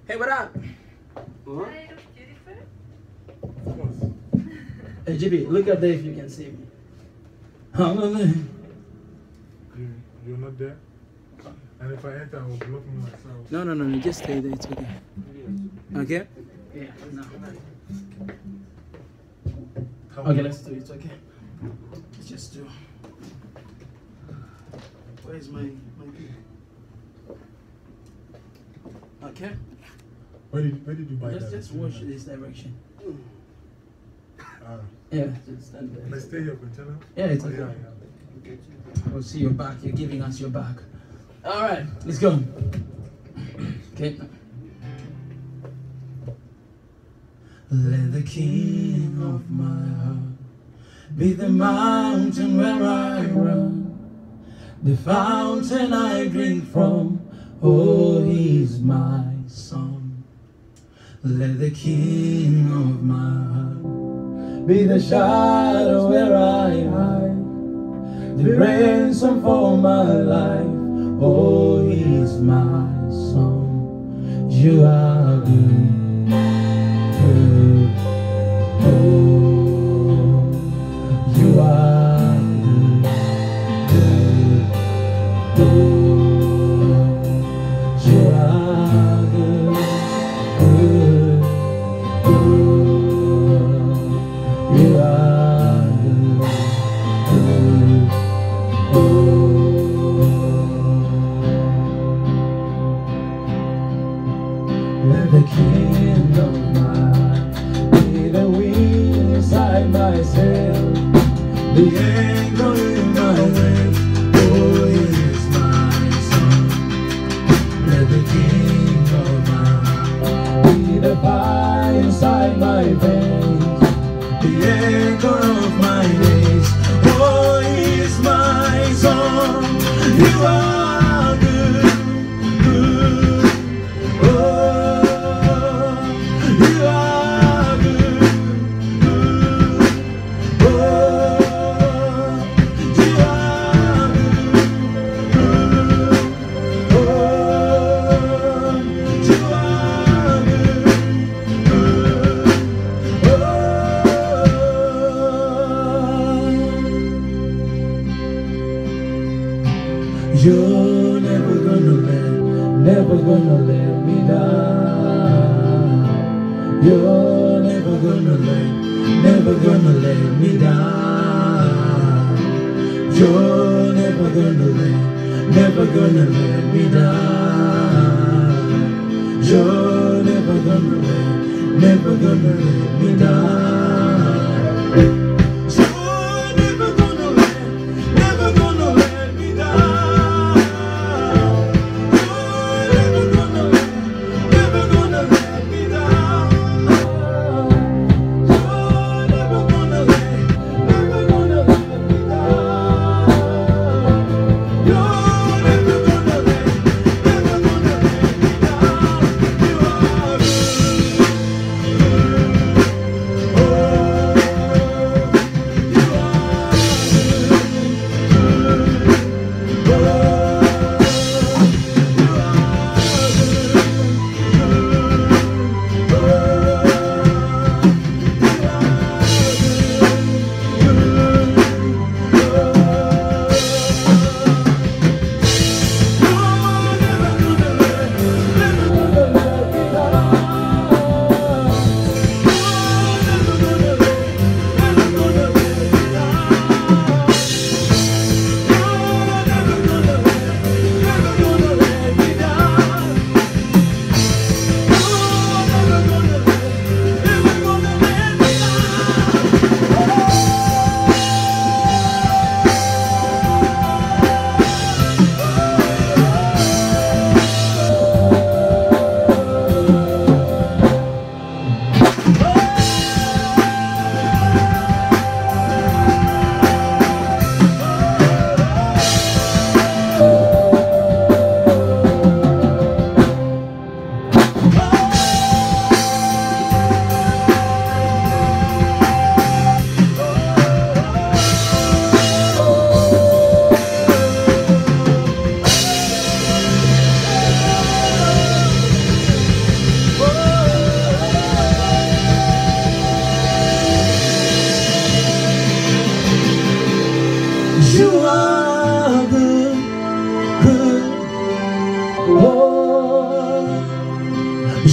Hey, what up? Huh? Of course. Hey, GB, look up there if you can see me. You're not there? And if I enter, I will block me myself. No, just stay there, it's okay. Okay? Yeah, no. Okay, let's do it, okay? Let's just do. Where's my key? Okay? Where did you buy that? Just watch this direction. Ah. Yeah, just stand there. Can I stay here for channel? Yeah, it's okay. Yeah. We'll see your back. You're giving us your back. All right, let's go. Okay. Let the king of my heart be the mountain where I run, the fountain I drink from. Oh, he's my song. Let the king of my heart be the shadow where I hide, the ransom for my life. Oh, he's my song. You are good, good. Oh, you are good, good. Oh, you are good, good. Oh, you are good, good. Let the king of my heart be the wind inside my sail, the anchor in my way. Oh, it is my song. Let the king of my heart be the fire inside my veins, the anchor of my days. Oh, it is my song. You are good, good. Oh, you are good, good. Oh, you are good, good. Oh, you are good, good. You're never gonna let me down. You're never gonna let me down. You're never gonna let me down. You're never gonna let me down. Oh,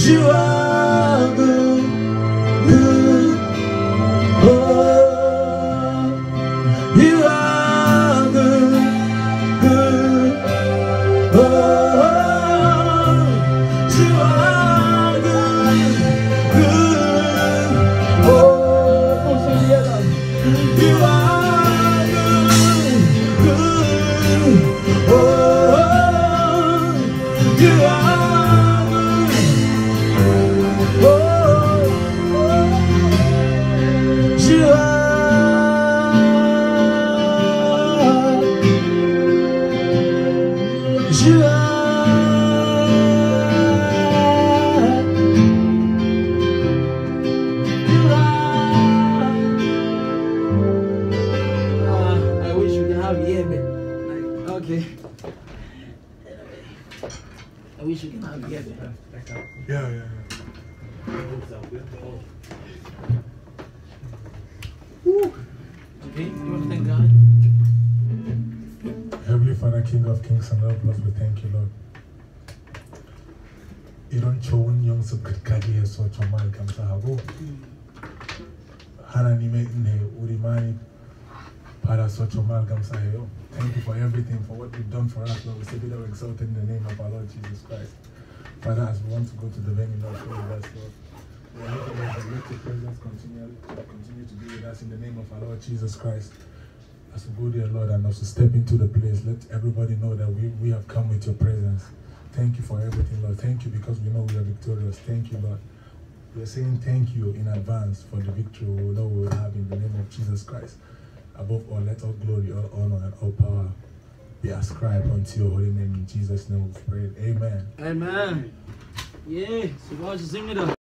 You are good, good. Oh, you are good, good. Oh, you are good, good. Oh, you are good, good. Oh, you are good. Oh, you are. You are. I wish we could have yeah, but like okay. I wish we can have yeah, but Yeah. okay. You want to thank God? Heavenly Father, King of Kings and Lord of Lords, we thank you, Lord. 이런 좋은 영습 끝까지 해서 정말 감사하고 하나님의 은혜 우리만이 받아서 정말 감사해요. Thank you for everything, for what you've done for us, Lord. We say be thou exalted in the name of our Lord Jesus Christ. Father, as we want to go to the venue, Lord, show with us, Lord. We are making us let your presence continue to be with us in the name of our Lord Jesus Christ. As we go there, Lord, and also step into the place, let everybody know that we have come with your presence. Thank you for everything, Lord. Thank you because we know we are victorious. Thank you, Lord. We are saying thank you in advance for the victory we know we will have in the name of Jesus Christ. Above all, let all glory, all honor, and all power be ascribed unto your holy name. In Jesus' name we pray. Amen. Amen. Yeah, so watch the singer.